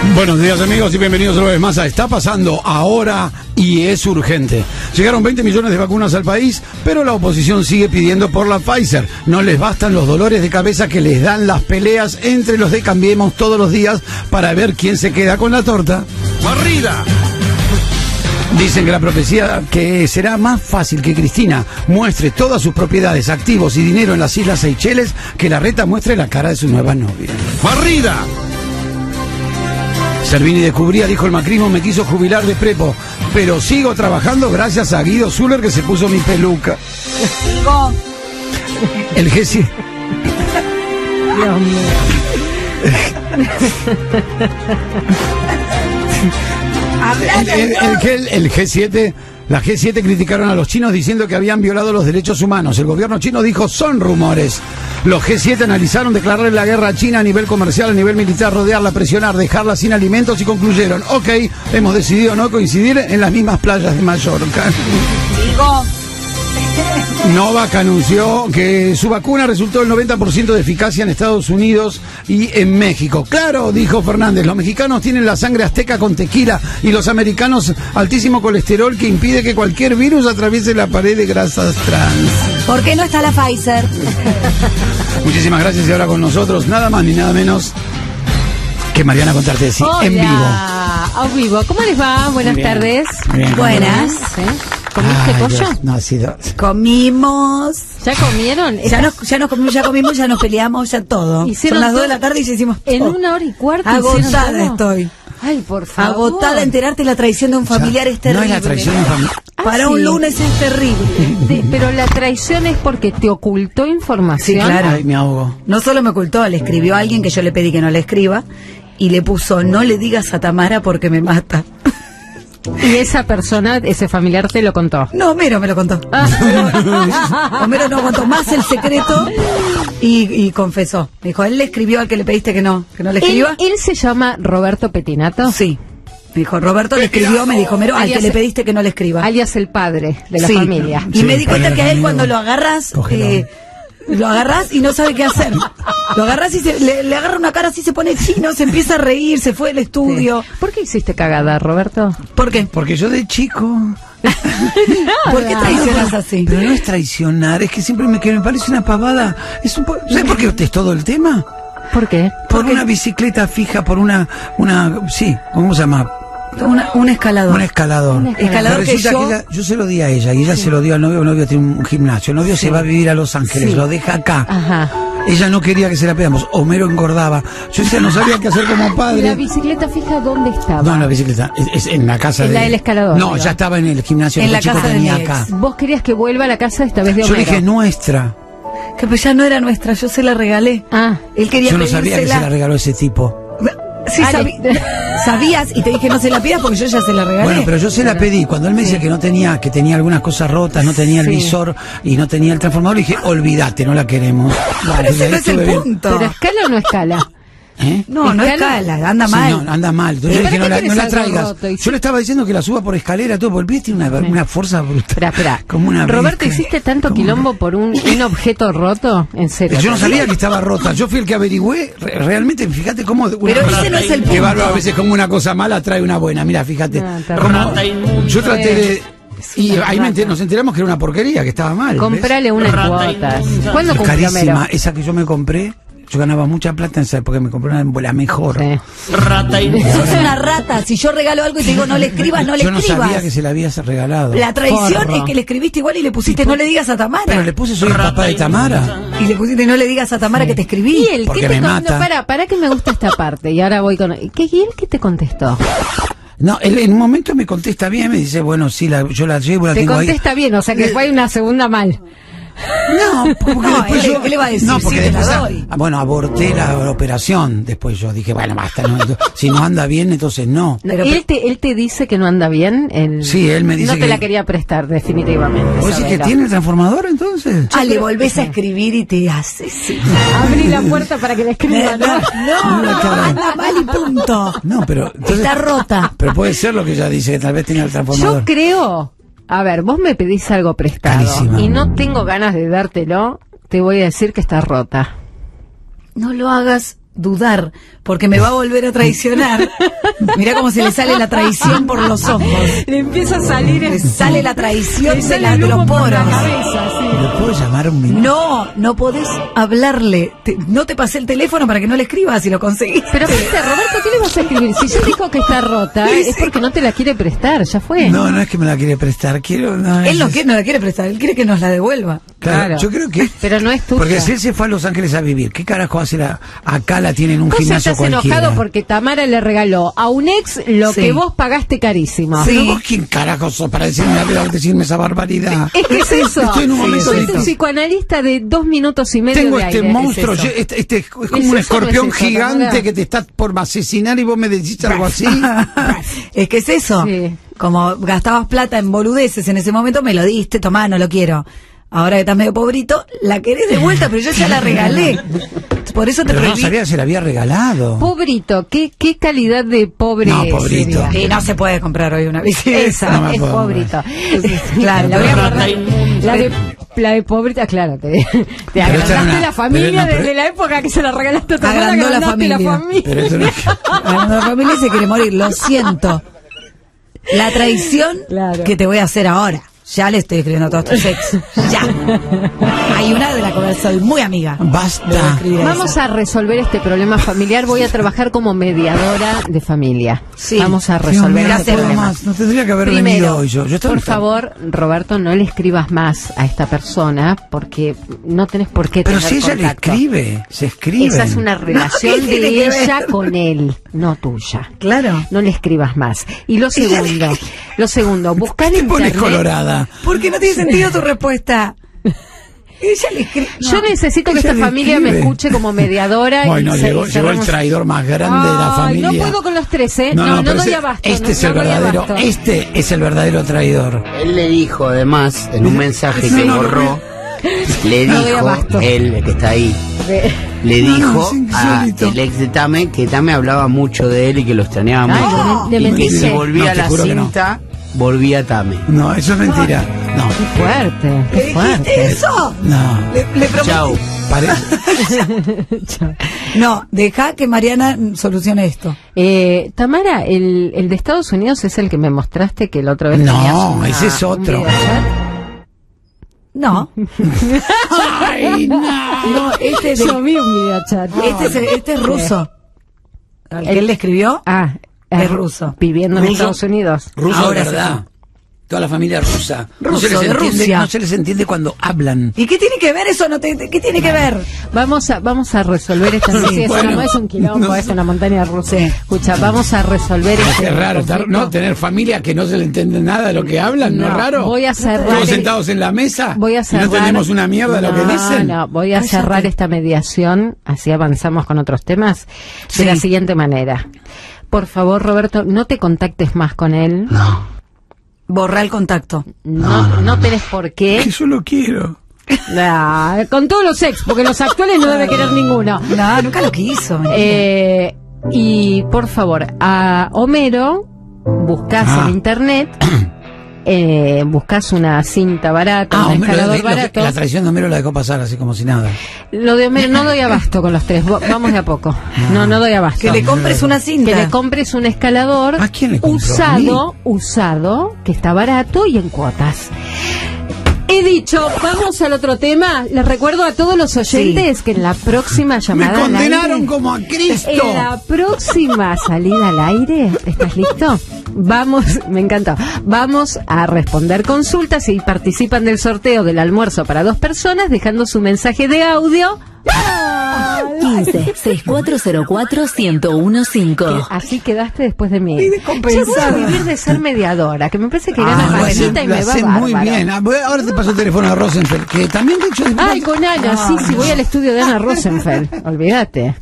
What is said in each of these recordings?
Buenos días, amigos, y bienvenidos una vez más a Está Pasando Ahora y es urgente. Llegaron 20 millones de vacunas al país, pero la oposición sigue pidiendo por la Pfizer. No les bastan los dolores de cabeza que les dan las peleas entre los de Cambiemos todos los días para ver quién se queda con la torta. ¡Barrida! Dicen que la profecía que será más fácil que Cristina muestre todas sus propiedades, activos y dinero en las Islas Seychelles que Larreta muestre la cara de su nueva novia. ¡Barrida! Servini descubría, dijo el macrismo, me quiso jubilar de prepo, pero sigo trabajando gracias a Guido Zuller que se puso mi peluca. Digo. El G7. Dios mío. El G7, la G7 criticaron a los chinos diciendo que habían violado los derechos humanos. El gobierno chino dijo, son rumores. Los G7 analizaron declararle la guerra a China a nivel comercial, a nivel militar, rodearla, presionar, dejarla sin alimentos y concluyeron, ok, hemos decidido no coincidir en las mismas playas de Mallorca. Digo. Novak anunció que su vacuna resultó el 90% de eficacia en Estados Unidos y en México. Claro, dijo Fernández, los mexicanos tienen la sangre azteca con tequila y los americanos altísimo colesterol que impide que cualquier virus atraviese la pared de grasas trans. ¿Por qué no está la Pfizer? Muchísimas gracias y ahora con nosotros nada más ni nada menos que Mariana Contartesi en vivo. A vivo. ¿Cómo les va? Buenas tardes. Bien, buenas. ¿Sí? ¿Comiste pollo? Dios, no ha sido. Comimos. ¿Ya comieron? Ya comimos, ya nos peleamos, ya todo. Son las 2 de la tarde y ya hicimos todo. En 1 hora y cuarto. Agotada estoy. Ay, por favor. Agotada, enterarte la traición de un familiar es terrible. No es la traición de un familiar. Para un lunes es terrible. Pero la traición es porque te ocultó información. Sí, claro. Ay, me ahogo. No solo me ocultó, le escribió a alguien que yo le pedí que no le escriba y le puso, no le digas a Tamara porque me mata. Y esa persona, ese familiar te lo contó. No, Homero me lo contó. Homero no aguantó más el secreto y confesó. Me dijo, él le escribió al que le pediste que no le escriba. ¿Él se llama Roberto Petinato? Sí. Me dijo, Roberto le escribió, me dijo, Homero, al que le pediste que no le escriba. Alias el padre de la familia. Y me di cuenta que a él cuando lo agarras... lo agarrás y no sabe qué hacer. Lo agarrás y le agarra una cara así, se pone chino, se empieza a reír, se fue del estudio. Sí. ¿Por qué hiciste cagada, Roberto? ¿Por qué? Porque yo de chico... ¿Por qué traicionas así? Pero no es traicionar, es que siempre me parece una pavada. ¿Sabes por qué contestó el tema? ¿Por qué? Por una bicicleta fija, por una sí, ¿cómo se llama? Un escalador. Un escalador. Escalador que yo se lo di a ella y ella se lo dio al novio. El novio tiene un gimnasio. El novio se va a vivir a Los Ángeles, lo deja acá. Ajá. Ella no quería que se la pegamos. Homero engordaba. Yo ya no sabía qué hacer como padre. ¿La bicicleta fija dónde estaba? No, la bicicleta es en la casa ¿En la del escalador? No, ya estaba en el gimnasio. En la casa de mi acá. Vos querías que vuelva a la casa esta vez de Homero. Yo dije nuestra. Que pues ya no era nuestra, yo se la regalé. Él quería yo no sabía que se la regaló ese tipo. Sí, sabías y te dije no se la pidas porque yo ya se la regalé. Bueno, pero yo se la pedí. Cuando él me decía que tenía algunas cosas rotas, no tenía el visor y no tenía el transformador, le dije, olvídate, no la queremos. Pero ese no es el punto. ¿Pero escala o no escala? No escala, anda mal. Sí, no, anda mal. Entonces yo dije, no la traigas. Yo le estaba diciendo que la suba por escalera, todo, porque el pie tiene una fuerza brutal. Espera. Como una Roberto, ¿hiciste tanto quilombo por un objeto roto? En serio. Yo no sabía que estaba rota. Yo fui el que averigüé. Realmente, fíjate cómo... Pero ese no es el punto. Que bárbaro, a veces como una cosa mala trae una buena. Mira, fíjate. Yo traté de... Y ahí nos enteramos que era una porquería, que estaba mal. Comprale unas cuotas. ¿Cuándo cumplió Homero? Esa que yo me compré... Yo ganaba mucha plata en esa porque me compré la mejor. Sí. Sos una rata. Si yo regalo algo y te digo no le escribas, no le escribas. Yo no sabía que se la habías regalado. La traición es que le escribiste igual y le pusiste no le digas a Tamara. Pero le puse soy el papá de Tamara. Y le pusiste no le digas a Tamara que te escribí. ¿Y él porque qué te me mata. Para que me gusta esta parte. Y ahora voy con... ¿Y él qué te contestó? No, él en un momento me contesta bien, me dice, bueno, sí, yo la llevo, la tengo ahí. Te contesta bien, o sea que fue una segunda mal. No, porque después ¿qué le va a decir? No, porque sí, después, bueno, aborté la operación. Después yo dije, bueno, basta, no, si no anda bien, entonces no. Pero, él te dice que no anda bien. Sí, él me dice no te la quería prestar, definitivamente. ¿Vos decís que tiene el transformador entonces? Le volvés a escribir y te haces. Abrí la puerta para que le escriba. No, anda mal y punto. No, pero entonces, está rota. Pero puede ser lo que ella dice, que tal vez tenga el transformador. Yo creo. A ver, vos me pedís algo prestado. Carísima. Y no tengo ganas de dártelo, te voy a decir que está rota. No lo hagas. dudar, porque me va a volver a traicionar. Mirá cómo se le sale la traición por los ojos. Le empieza a salir... Le sale la traición le sale de el los humo por poros. la cabeza, sí. ¿Le puedo llamar un minuto? No podés hablarle. No te pasé el teléfono para que no le escribas si lo conseguís. Pero viste, Roberto, ¿qué le vas a escribir? Si yo dijo que está rota, es porque no te la quiere prestar, ya fue. No es que me la quiere prestar, quiero... Él no la quiere prestar, él quiere que nos la devuelva. Claro, yo creo que... Pero no es tuya. Porque si él se fue a Los Ángeles a vivir, ¿qué carajo hace acá la tienen un Vos gimnasio estás cualquiera? enojado porque Tamara le regaló a un ex lo que vos pagaste carísimo. Pero vos, ¿quién carajo sos para decirme esa barbaridad? Es que es eso. Estoy en un momento Es un psicoanalista de 2 minutos y medio Tengo de este aire. monstruo, Es eso. es como ¿Es un eso o escorpión no es eso, gigante Tamara? que te está por asesinar y vos me decís algo así. Es que es eso. Sí. Como gastabas plata en boludeces en ese momento, me lo diste, tomá, no lo quiero. Ahora que estás medio pobrito, la querés de vuelta, pero yo ya la regalé. Por eso te Pero no prohibí. sabía que se la había regalado. Pobrito, ¿qué calidad de pobre No, es, pobrito. sería? Y no se puede comprar hoy una bici. Esa, No me es puedo pobrito. Claro, la voy a pero guardar. La de pobrita, claro, te esta agrandaste era una- la familia pero- desde la época que se la regalaste a tu hermana, Agrandó la agrandaste familia. Pero esto no es... Cuando la familia se quiere morir, lo siento. La traición Claro. que te voy a hacer ahora. Ya le estoy escribiendo a todos tus ex. Ya. Hay una de la que soy muy amiga. Le voy a Basta. escribir a Vamos esa. a resolver este problema familiar. Voy a trabajar como mediadora de familia. Sí. Vamos a Dios resolver mío, no este puedo problema. más. No tendría que haber venido Primero, hoy yo. Estaba por enfermo. favor, Roberto, no le escribas más a esta persona porque no tenés por qué Pero tener si ella le contacto. escribe, se escribe. Esa es una relación ¿qué tiene de que ver? ella con él, no tuya. Claro. No le escribas más. Y lo segundo, buscar en ¿Qué te pones internet. colorada? Porque no tiene sentido tu respuesta. Ella le escribe. Yo necesito que ella este esta le familia me escribe. escuche como mediadora. Ay, y no, se- llegó el cerramos- traidor más grande de la Ay, familia. no puedo con los tres, ¿eh? No pero doy ese- abasto. Este no- es el no doy verdadero, abasto. este es el verdadero traidor. Él le dijo, además, en un mensaje que No, no, borró, le No doy dijo, abasto. él, el que está ahí, le No, dijo es a insólito. el ex de Tame que Tame hablaba mucho de él y que lo extrañaba Ay, mucho. le Y que mentiste. si volvía No, a te la juro que no. cinta, volvía Tame. No, eso es mentira. No, Qué fuerte, ¿Qué qué fuerte. dijiste eso? no. Le prometí. Chau. No, deja que Mariana solucione esto. Tamara, el de Estados Unidos es el que me mostraste que la otra vez No, tenías una- ese es un otro. videochat. No. Ay, no. No, este es, Yo vi un videochat. este es ruso. ¿Al que él le escribió? Ah, Es ruso. Viviendo en ¿Ruso? Estados Unidos. Ruso Ahora de verdad. Toda la familia rusa. Ruso, no se les de entiende, Rusia. no se les entiende cuando hablan. ¿Y qué tiene que ver eso? ¿Qué tiene que ver? Vamos a resolver esta Sí, bueno. no es un quilombo, No es sé. una montaña rusa. Sí. Escucha, vamos a resolver este Es raro, conflicto. ¿no? Tener familia que no se le entiende nada de lo que hablan, ¿no es No, raro? voy a cerrar Todos el- sentados en la mesa. Voy a y cerrar. no tenemos una mierda de lo que dicen. No, voy a cerrar esta mediación, así avanzamos con otros temas, Sí. de la siguiente manera. Por favor, Roberto, no te contactes más con él. Borra el contacto. No tenés por qué. Que yo lo quiero. Con todos los ex, porque los actuales no debe querer ninguno. No, nunca lo quiso. Y por favor, a Homero buscás en internet, buscás una cinta barata, un Homero, escalador barato. la traición de Homero la dejó pasar así como si nada. Lo de Homero, no doy abasto con los tres, vamos de a poco. No doy abasto. Que le compres una cinta. Que le compres un escalador ¿A quién le compró? usado, que está barato y en cuotas. He dicho, vamos al otro tema. Les recuerdo a todos los oyentes que en la próxima Me llamada al condenaron aire, como a Cristo. en la próxima salida al aire, ¿estás listo? Vamos, me encantó. Vamos a responder consultas y participan del sorteo del almuerzo para 2 personas dejando su mensaje de audio. 15-6404-1015. Así quedaste después de mí. Y descompensada. Che, voy a vivir de ser mediadora, que me parece que gana lo más hacen- guita y lo me va hacen bárbaro. muy bien. Ahora te paso el teléfono de Rosenfeld, que también de hecho... Ay, con Ana, sí, voy al estudio de Ana Rosenfeld, olvídate.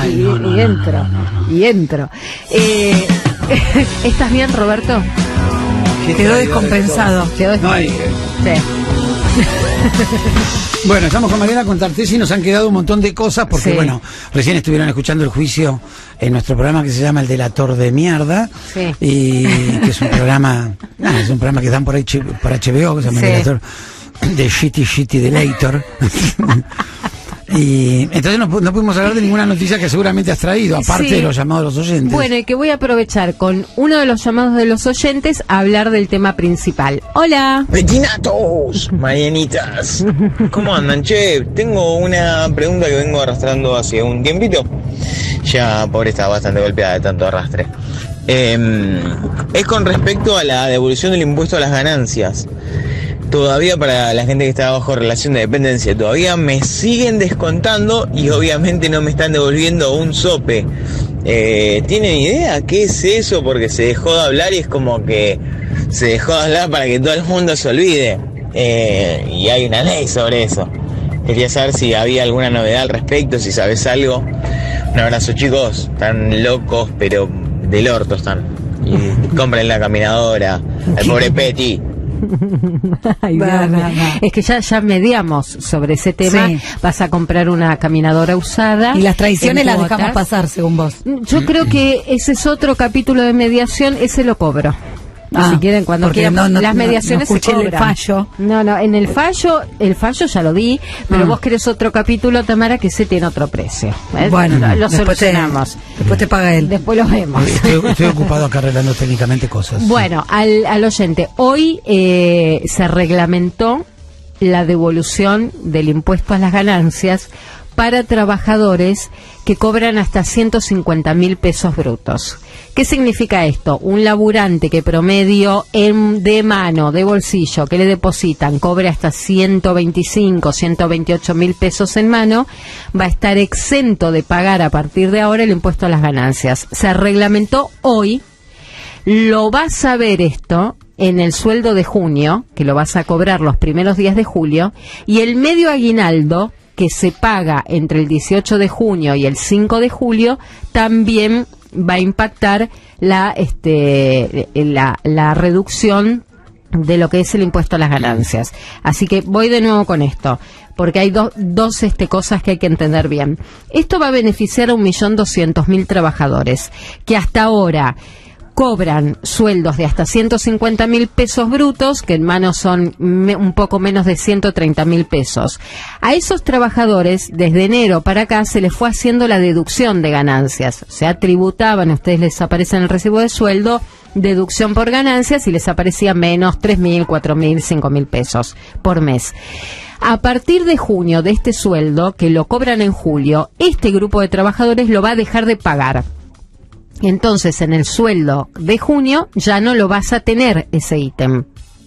Y entro. ¿Estás bien, Roberto? Quedó descompensado. Quedó- Ay, Sí. bueno, estamos con Mariana Contartesi y nos han quedado un montón de cosas porque, Sí. bueno, recién estuvieron escuchando el juicio en nuestro programa que se llama El Delator de Mierda. Sí. Y que es un programa, es un programa que dan por ahí por HBO, que se llama Sí. El Delator de Shitty Delator. Y entonces no pudimos hablar de ninguna noticia que seguramente has traído, aparte de los llamados de los oyentes. Bueno, y que voy a aprovechar con uno de los llamados de los oyentes a hablar del tema principal. Hola. Petinatos, Marianitas. ¿Cómo andan? Che, tengo una pregunta que vengo arrastrando hace un tiempito. Ya, pobre, está bastante golpeada de tanto arrastre. Es con respecto a la devolución del impuesto a las ganancias. Todavía para la gente que está bajo relación de dependencia, todavía me siguen descontando y obviamente no me están devolviendo un sope. ¿Tienen idea qué es eso? Porque se dejó de hablar y es como que se dejó de hablar para que todo el mundo se olvide. Y hay una ley sobre eso. Quería saber si había alguna novedad al respecto, si sabes algo. Un abrazo, chicos. Están locos, pero del orto están. Y compren la caminadora. El pobre Peti. Ay, es que ya mediamos sobre ese tema. Sí. Vas a comprar una caminadora usada y las traiciones las dejamos pasar, según vos. Yo creo que ese es otro capítulo de mediación. Ese lo cobro. Si quieren, cuando quieran, las mediaciones se cobran. El fallo. No, en el fallo ya lo di, pero vos querés otro capítulo, Tamara, que ese tiene otro precio. ¿Ves? Bueno, lo solucionamos. Después te paga él. Después lo vemos. Estoy ocupado acá arreglando técnicamente cosas. Bueno, al oyente, hoy se reglamentó la devolución del impuesto a las ganancias para trabajadores que cobran hasta 150.000 pesos brutos. ¿Qué significa esto? Un laburante que promedio de mano, de bolsillo, que le depositan, cobre hasta 125, 128.000 pesos en mano, va a estar exento de pagar a partir de ahora el impuesto a las ganancias. Se reglamentó hoy, lo vas a ver esto en el sueldo de junio, que lo vas a cobrar los primeros días de julio, y el medio aguinaldo, que se paga entre el 18 de junio y el 5 de julio, también va a impactar la reducción de lo que es el impuesto a las ganancias. Así que voy de nuevo con esto, porque hay dos cosas que hay que entender bien. Esto va a beneficiar a 1.200.000 trabajadores que hasta ahora cobran sueldos de hasta 150.000 pesos brutos, que en mano son un poco menos de 130.000 pesos. A esos trabajadores, desde enero para acá, se les fue haciendo la deducción de ganancias. O sea, tributaban, a ustedes les aparece en el recibo de sueldo, deducción por ganancias, y les aparecía menos 3.000, 4.000, 5.000 pesos por mes. A partir de junio, de este sueldo, que lo cobran en julio, este grupo de trabajadores lo va a dejar de pagar. Entonces, en el sueldo de junio ya no lo vas a tener ese ítem.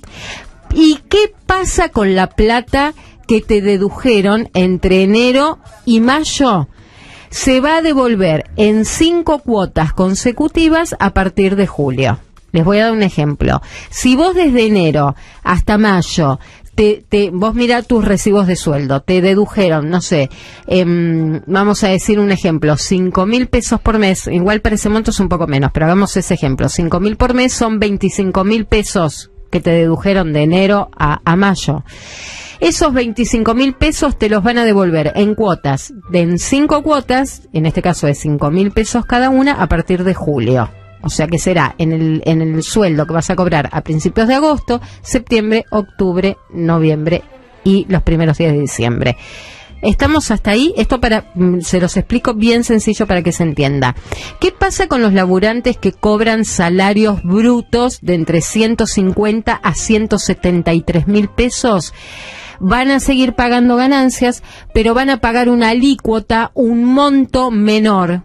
¿Y qué pasa con la plata que te dedujeron entre enero y mayo? Se va a devolver en 5 cuotas consecutivas a partir de julio. Les voy a dar un ejemplo. Si vos desde enero hasta mayo vos mirá tus recibos de sueldo, te dedujeron, no sé, vamos a decir un ejemplo, 5.000 pesos por mes, igual para ese monto es un poco menos, pero hagamos ese ejemplo, 5.000 por mes son 25.000 pesos que te dedujeron de enero a mayo. Esos 25.000 pesos te los van a devolver en cuotas, en 5 cuotas, en este caso de 5.000 pesos cada una, a partir de julio. O sea que será en el sueldo que vas a cobrar a principios de agosto, septiembre, octubre, noviembre y los primeros días de diciembre. ¿Estamos hasta ahí? Esto se los explico bien sencillo para que se entienda. ¿Qué pasa con los laburantes que cobran salarios brutos de entre 150 a 173.000 pesos? Van a seguir pagando ganancias, pero van a pagar una alícuota, un monto menor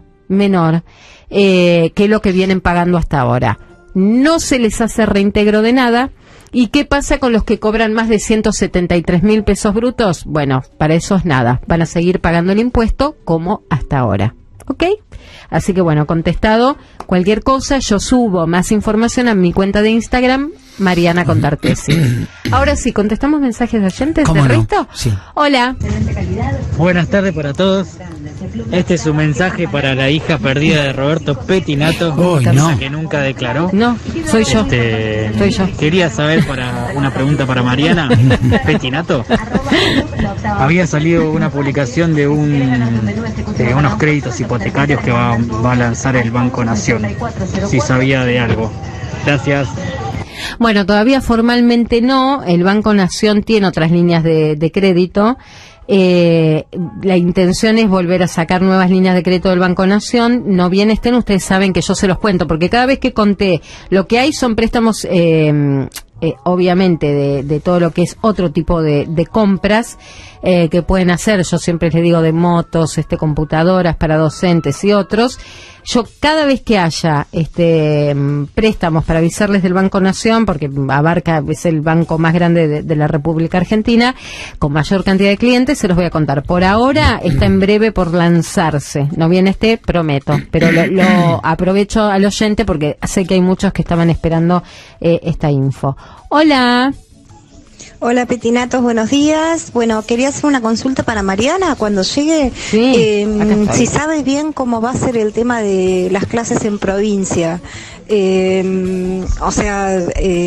que lo que vienen pagando hasta ahora. No se les hace reintegro de nada. ¿Y qué pasa con los que cobran más de 173.000 pesos brutos? Bueno, para esos nada, van a seguir pagando el impuesto como hasta ahora. ¿Ok? Así que bueno, contestado, cualquier cosa, yo subo más información a mi cuenta de Instagram, Mariana Contartesi. Ahora sí, ¿contestamos mensajes de oyentes del resto? Sí. Hola. Buenas tardes para todos. Este es un mensaje para la hija perdida de Roberto Petinato, que nunca declaró. No, soy yo. Soy yo. Quería saber una pregunta para Mariana Petinato. Había salido una publicación de unos créditos hipotecarios que va a lanzar el Banco Nación. Si sabía de algo. Gracias. Bueno, todavía formalmente no. El Banco Nación tiene otras líneas de crédito. La intención es volver a sacar nuevas líneas de crédito del Banco Nación. No bien estén, ustedes saben que yo se los cuento, porque cada vez que conté lo que hay son préstamos, obviamente, de todo lo que es otro tipo de compras que pueden hacer. Yo siempre les digo de motos, computadoras para docentes y otros. Yo cada vez que haya préstamos para avisarles del Banco Nación, porque abarca, es el banco más grande de la República Argentina, con mayor cantidad de clientes, se los voy a contar. Por ahora está en breve por lanzarse. No bien esté, prometo. Pero lo aprovecho al oyente porque sé que hay muchos que estaban esperando esta info. Hola. Hola Petinatos, buenos días. Bueno, quería hacer una consulta para Mariana cuando llegue. Sí, si sabes bien cómo va a ser el tema de las clases en provincia. O sea,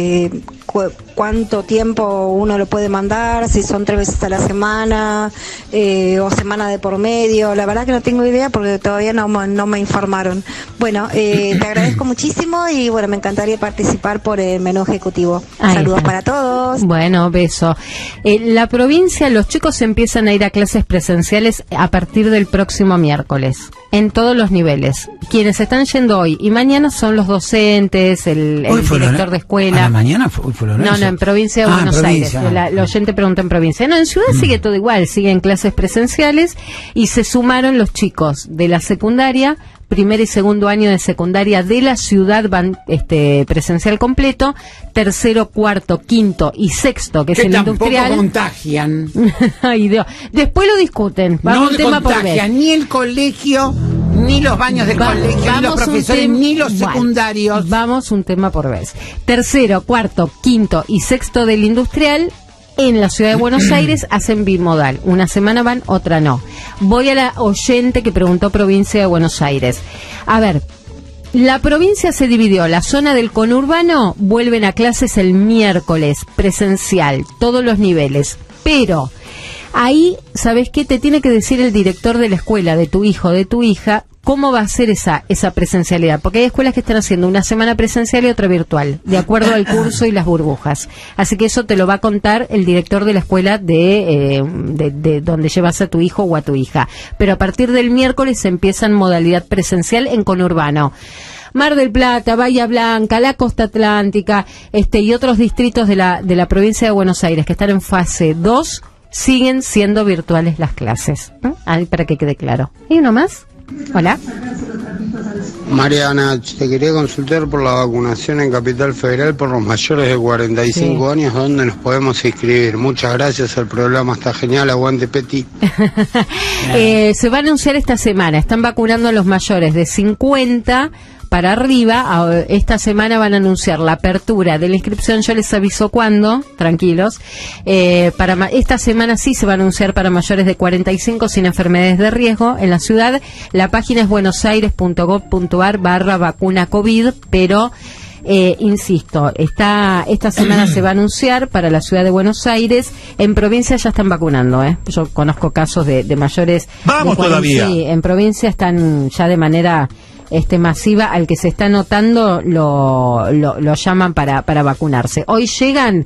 cuánto tiempo uno lo puede mandar, si son 3 veces a la semana o semana de por medio. La verdad que no tengo idea porque todavía no me informaron. Bueno, te agradezco muchísimo y bueno, me encantaría participar por el menú ejecutivo. Saludos para todos. Bueno, beso. La provincia, los chicos empiezan a ir a clases presenciales a partir del próximo miércoles, en todos los niveles. Quienes están yendo hoy y mañana son los docentes, el director de escuela. ¿A la mañana fue No, en provincia de Buenos Aires. El oyente pregunta en provincia. No, en ciudad sigue todo igual, siguen clases presenciales y se sumaron los chicos de la secundaria, primer y segundo año de secundaria de la ciudad van presencial completo, tercero, cuarto, quinto y sexto, que es el industrial. Que contagian. Ay, Dios. Después lo discuten. Vamos no un tema por vez. Ni el colegio, ni los baños del colegio, ni los profesores, ni los secundarios. Vamos un tema por vez. Tercero, cuarto, quinto y sexto del industrial. En la ciudad de Buenos Aires hacen bimodal. Una semana van, otra no. Voy a la oyente que preguntó provincia de Buenos Aires. A ver, la provincia se dividió. La zona del conurbano vuelven a clases el miércoles, presencial, todos los niveles. Pero ahí, ¿sabes qué? Te tiene que decir el director de la escuela, de tu hijo, de tu hija, cómo va a ser esa presencialidad. Porque hay escuelas que están haciendo una semana presencial y otra virtual, de acuerdo al curso y las burbujas. Así que eso te lo va a contar el director de la escuela de donde llevas a tu hijo o a tu hija. Pero a partir del miércoles se empieza en modalidad presencial en conurbano. Mar del Plata, Bahía Blanca, la Costa Atlántica, y otros distritos de la provincia de Buenos Aires que están en fase 2, siguen siendo virtuales las clases. Ahí para que quede claro. ¿Y uno más? Hola. Mariana, te quería consultar por la vacunación en Capital Federal por los mayores de 45 años, ¿dónde nos podemos inscribir? Muchas gracias, el programa está genial, aguante Peti. Se va a anunciar esta semana, están vacunando a los mayores de 50 para arriba. Esta semana van a anunciar la apertura de la inscripción, yo les aviso cuándo, tranquilos. Esta semana sí se va a anunciar para mayores de 45 sin enfermedades de riesgo en la ciudad. La página es buenosaires.gov.ar/vacuna COVID, pero insisto, esta semana se va a anunciar para la ciudad de Buenos Aires. En provincia ya están vacunando, Yo conozco casos de mayores. ¡Vamos todavía! Sí, en provincia están ya de manera masiva. Al que se está anotando lo llaman para vacunarse. Hoy llegan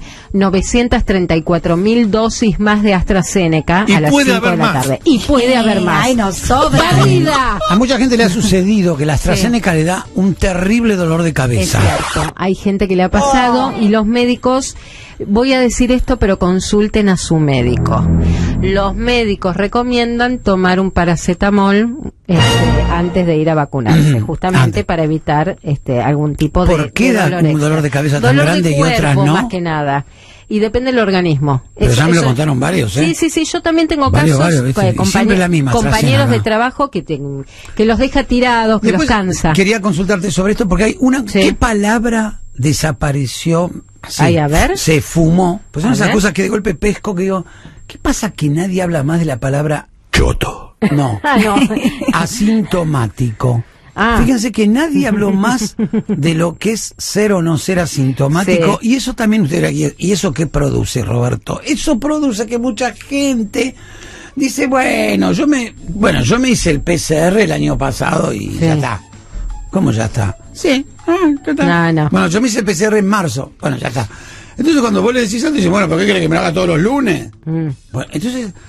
934.000 dosis más de AstraZeneca a las 5 de la tarde. Y puede haber más. ¡Ay, nos sobra! A mucha gente le ha sucedido que la AstraZeneca le da un terrible dolor de cabeza. Es cierto. Hay gente que le ha pasado y los médicos, voy a decir esto, pero consulten a su médico. Los médicos recomiendan tomar un paracetamol antes de ir a vacunarse, justamente para evitar algún tipo de ¿Por qué da un dolor de cabeza tan dolor grande de cuerpo, y otras no? Más que nada. Y depende del organismo. Pero ya me lo contaron varios, Sí, yo también tengo casos, compañeros de trabajo que los deja tirados, que después los cansa. Quería consultarte sobre esto porque hay una... ¿Qué palabra desapareció? Ay, a ver. Se fumó. Pues son esas cosas que de golpe pesco que digo, ¿qué pasa que nadie habla más de la palabra choto? No. No. Asintomático. Fíjense que nadie habló más de lo que es ser o no ser asintomático, y eso también ¿y eso qué produce, Roberto? Eso produce que mucha gente dice, yo me hice el PCR el año pasado y ya está. ¿Cómo ya está? Sí. Ya está. No. Bueno, yo me hice el PCR en marzo. Bueno, ya está. Entonces cuando vos le decís algo, dice, ¿por qué querés que me lo haga todos los lunes? Bueno, entonces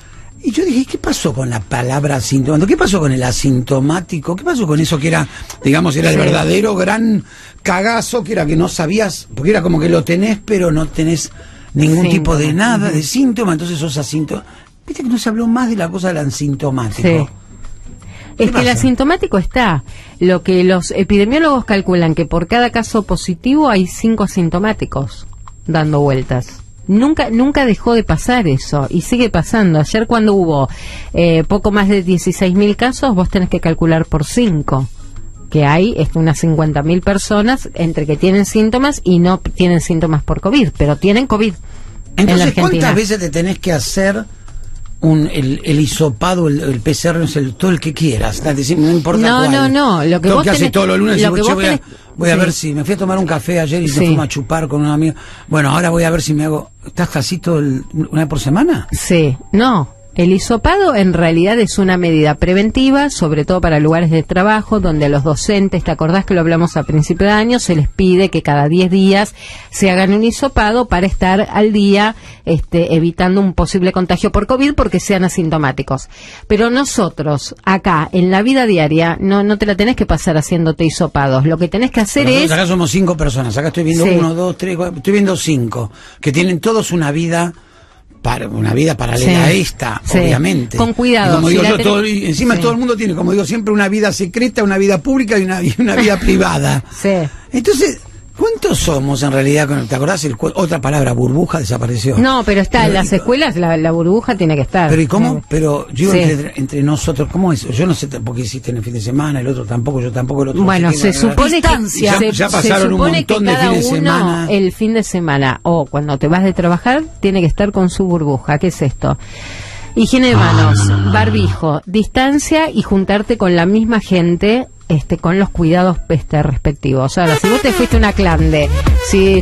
Y yo dije, ¿qué pasó con la palabra asintomático? ¿Qué pasó con el asintomático? ¿Qué pasó con eso que era, digamos, era el verdadero gran cagazo, que era que no sabías, porque era como que lo tenés, pero no tenés ningún tipo de nada, de síntoma, entonces sos asintomático. Viste que no se habló más de la cosa del asintomático. Sí. Es que el asintomático está. Lo que los epidemiólogos calculan que por cada caso positivo hay 5 asintomáticos dando vueltas. Nunca dejó de pasar eso y sigue pasando. Ayer cuando hubo poco más de 16.000 casos, vos tenés que calcular por 5. Que hay unas 50.000 personas entre que tienen síntomas y no tienen síntomas por COVID, pero tienen COVID. Entonces, ¿cuántas veces te tenés que hacer el hisopado, el PCR, todo el que quieras? No importa cuál. No. Lo que vos tenés, haces todos los lunes y voy a ver si me fui a tomar un café ayer y me fui a chupar con un amigo. Bueno, ahora voy a ver si me hago. ¿Estás así una vez por semana? Sí, no. El hisopado en realidad es una medida preventiva, sobre todo para lugares de trabajo, donde a los docentes, ¿te acordás que lo hablamos a principio de año? Se les pide que cada 10 días se hagan un hisopado para estar al día evitando un posible contagio por COVID porque sean asintomáticos. Pero nosotros, acá, en la vida diaria, no te la tenés que pasar haciéndote hisopados. Lo que tenés que hacer es... Acá somos 5 personas, acá estoy viendo 1, 2, 3, 4, estoy viendo 5, que tienen todos una vida paralela a esta, obviamente. Con cuidado. Y como digo yo, encima todo el mundo tiene, como digo siempre, una vida secreta, una vida pública y una vida privada. Sí. Entonces, ¿cuántos somos en realidad? ¿Te acordás? Otra palabra, burbuja, desapareció. No, pero está en las escuelas, la burbuja tiene que estar. Pero ¿y cómo? Pero yo entre nosotros, ¿cómo es? Yo no sé porque hiciste en el fin de semana, el otro tampoco, yo tampoco, el otro. Bueno, se supone que ya pasaron un montón de fines de semana. El fin de semana o cuando te vas de trabajar tiene que estar con su burbuja. ¿Qué es esto? Higiene de manos, barbijo, distancia y juntarte con la misma gente. Con los cuidados respectivos. Ahora, si vos te fuiste a una clande, si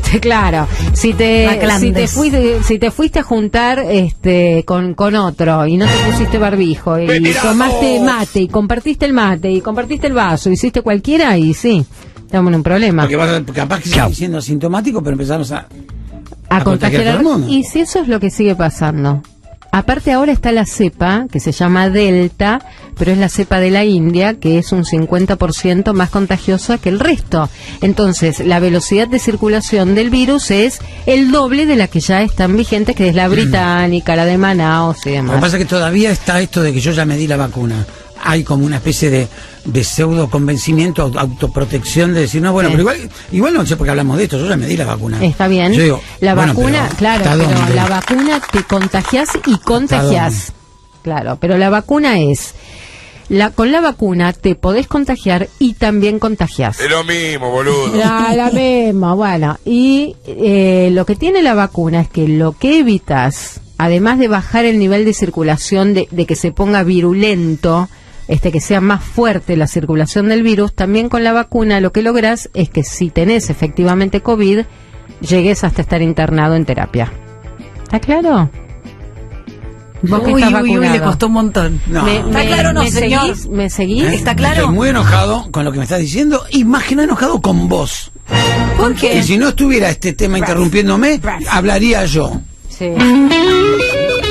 te fuiste a juntar con otro y no te pusiste barbijo y tomaste mate y compartiste el mate y compartiste el vaso, hiciste cualquiera y sí, estamos en un problema. Porque capaz que sigue siendo asintomático, pero empezamos a contagiar a todo el mundo. Y si eso es lo que sigue pasando. Aparte ahora está la cepa, que se llama Delta, pero es la cepa de la India, que es un 50% más contagiosa que el resto. Entonces, la velocidad de circulación del virus es el doble de la que ya están vigentes, que es la británica, la de Manaus y demás. Lo que pasa es que todavía está esto de que yo ya me di la vacuna. Hay como una especie de pseudo convencimiento, autoprotección de decir, no, bueno, pero igual no sé por qué hablamos de esto, yo ya me di la vacuna. Está bien. Yo digo, la vacuna, claro, pero ¿dónde? la vacuna te contagias y contagias. Claro, pero la vacuna es... con la vacuna te podés contagiar y también contagias. Es lo mismo, boludo. La misma, bueno. Y lo que tiene la vacuna es que lo que evitas, además de bajar el nivel de circulación, de que se ponga virulento, que sea más fuerte la circulación del virus, también con la vacuna lo que lográs es que si tenés efectivamente COVID, llegues hasta estar internado en terapia. ¿Está claro? Vos que estás vacunado. Le costó un montón. No. ¿Está claro, no, señor? ¿Me seguís? ¿Está claro? Estoy muy enojado con lo que me estás diciendo y más que nada enojado con vos. ¿Por qué? Y si no estuviera este tema interrumpiéndome, hablaría yo. Sí.